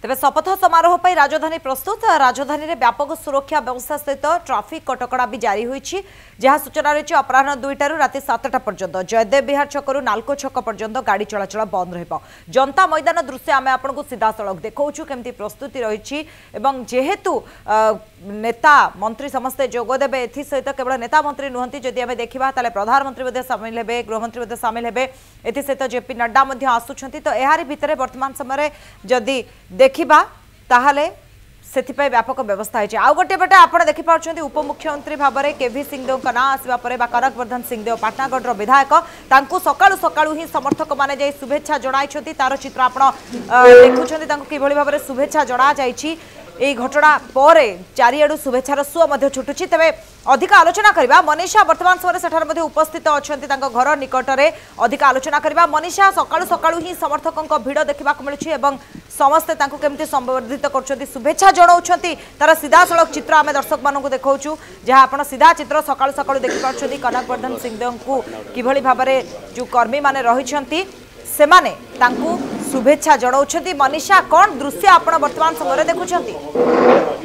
तेज शपथ समारोह पर राजधानी प्रस्तुत। राजधानी में व्यापक सुरक्षा व्यवस्था सहित ट्राफिक कटकड़ा भी जारी होती। जहाँ सूचना रही अपराह 2टारू राति 7टा पर्यंत जयदेव विहार छकरू नालको छक पर्यंत गाड़ी चलाचल बंद रह। जनता मैदान दृश्य आम आपको सीधासख देखा केमती प्रस्तुति रही। जेहेतु नेता मंत्री समस्ते जोगदेवे एसत केवल नेता मंत्री नुहति जदि आम देखा प्रधानमंत्री सामिल हे गृहमंत्री सामिल हे एसत जेपी नड्डा आसुंच। तो यार भितर वर्तमान समय जदि देखा ताहले से व्यापक व्यवस्था है। आउ गोटे पटे आप देखिपुं उपमुख्यमंत्री भाव में केवी सिंहदेव का ना आसवा कनकवर्धन सिंहदेव पाटनागढ़ विधायक सकाळु सकाळु ही समर्थक माने जाई शुभेच्छा जणाई। तार चित्र आप देखुं कि भाव में शुभेच्छा जना जाइए। यही घटना पर चारिआडू शुभेच्छार सुओ छुटुची। तेज अधिक आलोचना करवा मनीषा वर्तमान समय सेठार उपस्थित अच्छा घर निकट में अधिक आलोचना करवा। मनीषा सकाळु सकाळु ही समर्थकों भिड़ देखा मिलूँ समस्ते केमती संबर्धित कर शुभेच्छा जनाऊँच। तार सीधासख चित्र आम दर्शक मानू देखा जहाँ आप सीधा चित्र सकाळु सकाळु देखिपुं कनकवर्धन सिंहदेव को किभली भाव में जो कर्मी माने रही सेमाने तांकू शुभेच्छा जनाऊँच। मनीषा कौन दृश्य आप वर्तमान समय देखुं?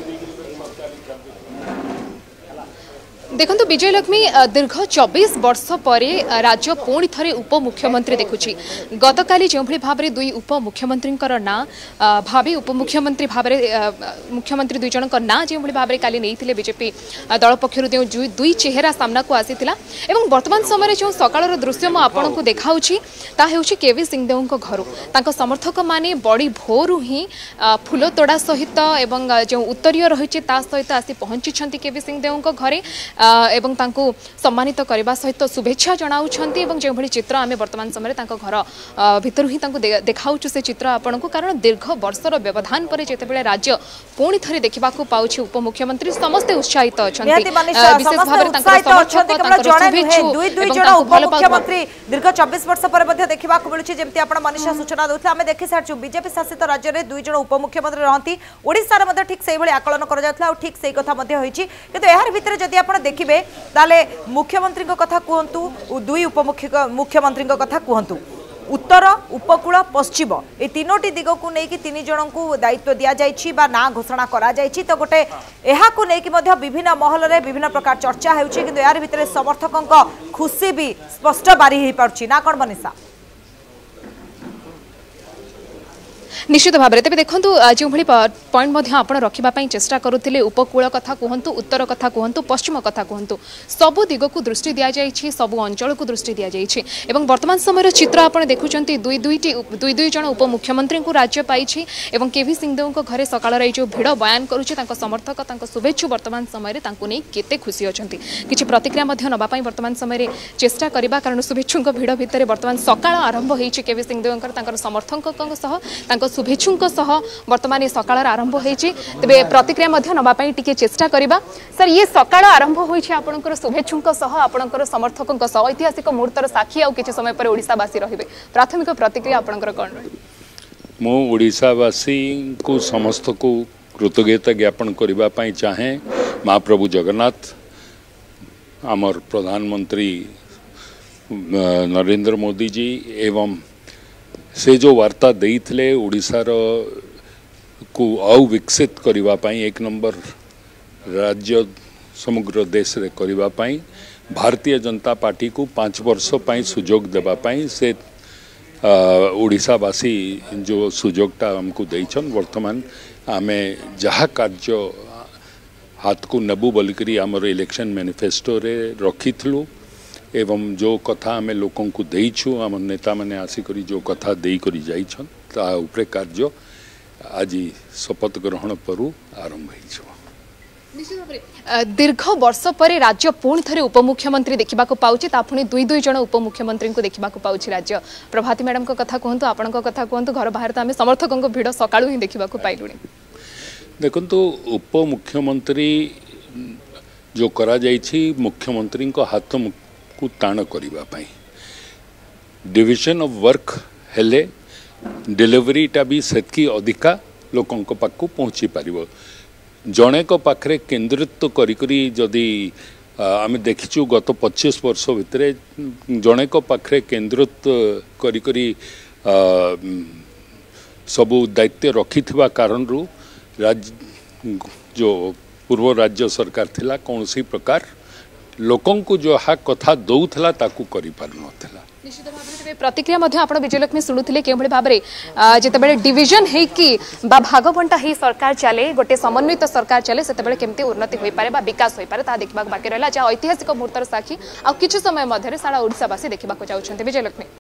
देखो विजयलक्ष्मी दीर्घ 24 वर्ष पर राज्य पुणी थे उपमुख्यमंत्री देखुची। गतकाली जो भाव में दुई उपमुख्यमंत्री ना भावी उपमुख्यमंत्री भाव में मुख्यमंत्री दुई जन ना जो भाव में काली नहीं बीजेपी दल पक्षर दुई चेहरा सामना को आसीथिला। एवं वर्तमान समय जो सकाळर दृश्य मु आपन को देखाउची ता हेउची केवी सिंहदेव को घर तांको समर्थक माने बड़ी भोरु ही फूल तोड़ा सहित एवं जो उत्तरीय रही सहित आसी पहुंची केवी सिंहदेव को घरे एवं तांको सम्मानित करने सहित शुभेच्छा जनाऊँगी। जो भली चित्र आम वर्तमान समय घर भितर ही देखाऊ से चित्र आपन को कारण दीर्घ वर्षर व्यवधान पर जितेबाला राज्य पुणी थे देखा पाँच उपमुख्यमंत्री समस्ते उत्साहित अच्छा विशेष भाव दीर्घ 24 वर्ष पर देखा मिलूँ। जमी आप मनीषा सूचना देते आम देखी सारी बीजेपी शासित राज्य में दुई जन उपमुख्यमंत्री रहती ओडिशार ठीक से आकलन कर ठीक से कथा कि यार भितर जदि आप देखिए ताले मुख्यमंत्री कथा कहतु दुई उपमुख्यमंत्री कथा कहतु उत्तर उपकूल पश्चिम ये तीनोटी दिग को लेकिन तीन जन को दायित्व दि जाइए ना घोषणा करा जाइए। तो गोटे यहाँ लेकिन विभिन्न महल में विभिन्न प्रकार चर्चा होती यार भितर समर्थकों खुशी भी स्पष्ट बारी हो पार्टी ना कौन मनीषा? निश्चित भाव में तेज देखो जो भाई पॉइंट आप रखापी चेष्टा करुले उपकूल कथा कहतु उत्तर कथा कहतु पश्चिम कथा कहतु सबू दिग को दृष्टि दि जाइए सबू अंचल को दृष्टि दि जाइए। वर्तमान समय चित्र आप देखुं दुई जन उपमुख्यमंत्री को राज्य पाई केवी सिंहदेव को घरे सकाळ जो भिड़ बयान करुच्ची समर्थक शुभेच्छु वर्तमान समय नहीं केते खुशी अच्छा किसी प्रतिक्रिया नापी वर्तमान समय चेष्टा करवा कारण शुभेच्छुं भिड़ भितर वर्तमान सकाळ आरंभ होती केवी सिंहदेव समर्थकों शुभेच्छुं वर्तमान सकाळ आरंभ होती तेज प्रतिक्रिया नापी टी चेष्टा करवा। सर ये सकाळ आरंभ होती आपंकर शुभेच्छुं आपंकर समर्थकों ऐतिहासिक मुहूर्तर साक्षी आउ किसी समय पर ओडिशावासी रहिबे प्राथमिक प्रतिक्रिया आपंकर कौन रही? मो ओडिशावासी को समस्त को कृतज्ञता ज्ञापन करने चाहे महाप्रभु जगन्नाथ आमर प्रधानमंत्री नरेंद्र मोदी जी एवं से जो वार्ता देइथिले ओडिशार को आउ विकसित करने एक नंबर राज्य समग्र देश रे करने भारतीय जनता पार्टी को 5 वर्ष पाई सुजोग देवाई से ओडिशावासी जो सुजोगटा हमको देइछन वर्तमान आमे जहा कार्य हाथ को नबू बोलिकरी आमर इलेक्शन मैनिफेस्टो रे रखिथलु एवं जो कथा आम लोकों को देइछु आम नेता माने आसिक जो कथा दे करी जाइछन ता उपरे कार्य आज शपथ ग्रहण पर आरंभ हो। दीर्घ वर्ष पर राज्य पुणी थे उपमुख्यमंत्री देखा पाँच पुणी दुई जन उपमुख्यमंत्री को देखा पाँच राज्य प्रभाती मैडम को कथा कहतु आपण कथा कहतु घर बाहर तो आम समर्थकों भिड़ सकाळु ही देखा पाइलु। देखु उपमुख्यमंत्री जो करा जाइछि मुख्यमंत्री को हाथ को ताण करने डिविजन ऑफ वर्क हेले डिलीवरीटा भी सेतकी अधिका लोकों पाखु पहुँची पार जड़े पाखे केन्द्रित्व करी जदि आम देखीचु गत 25 वर्ष भितर जड़े पाखे केन्द्रित्व करी सबू दायित्व रखि कारण जो पूर्व राज्य सरकार थिला कौन सी प्रकार लोकं को जो हा कथा दौथला ताकू करि पार नथला। निश्चित भाव में प्रतिक्रिया आप विजयलक्ष्मी शुणुले कि भाव में जिते डिविजन होगी भागबंटा ही सरकार चले गोटे समन्वित सरकार चले से केमती उन्नति हो पारे विकास हो पारे देखा बाकी रहा जहाँ ऐतिहासिक मुहूर्तर साक्षी आ किछि समय मध्य सारा ओडिशावासी देखा चाहते विजयलक्ष्मी।